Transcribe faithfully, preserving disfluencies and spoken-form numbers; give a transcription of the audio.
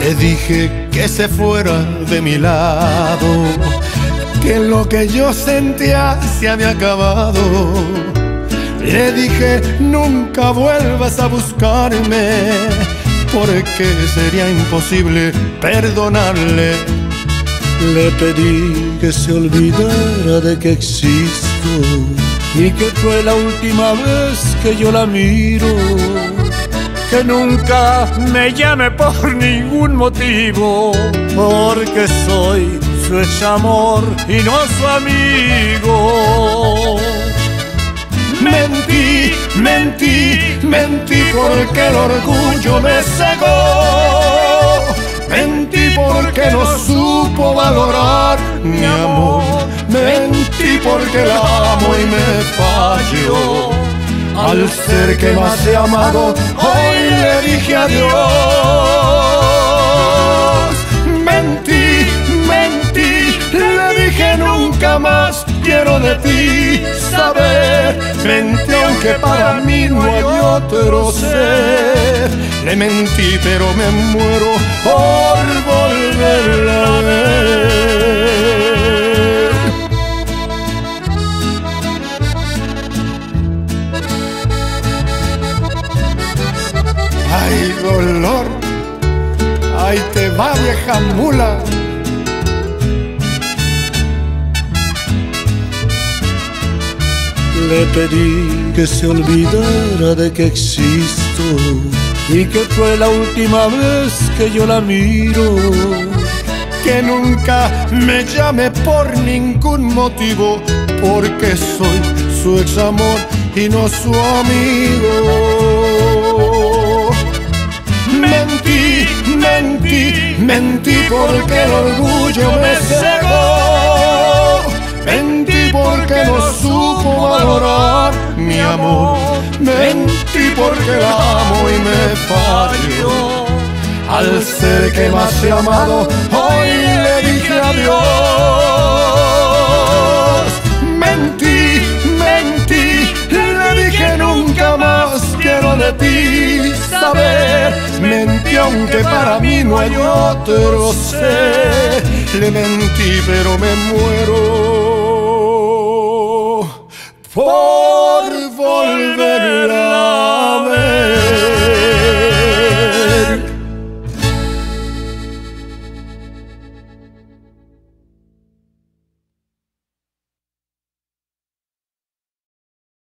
Le dije que se fuera de mi lado, que lo que yo sentía se había acabado. Le dije nunca vuelvas a buscarme, porque sería imposible perdonarle. Le pedí que se olvidara de que existo y que fue la última vez que yo la miro. Que nunca me llame por ningún motivo, porque soy su ex amor y no su amigo. Mentí, mentí, mentí porque el orgullo me cegó. Mentí porque no supo valorar mi amor. Mentí porque la amo y me falló. Al ser que más he amado, hoy le dije adiós. Mentí, mentí, le dije nunca más quiero de ti saber. Mentí aunque para mí no hay otro ser. Le mentí pero me muero por volverla a ver. Ay, dolor, ahí te va vieja mula. Le pedí que se olvidara de que existo y que fue la última vez que yo la miro. Que nunca me llame por ningún motivo, porque soy su ex amor y no su amigo. Mentí, mentí, mentí porque el orgullo me cegó. Mentí porque no supo valorar mi amor. Mentí porque la amo y me falló. Al ser que más he amado, hoy le dije adiós. Mentí, mentí, le dije nunca más quiero de ti saber. Mentí aunque para mí no hay otro ser. Le mentí pero me muero por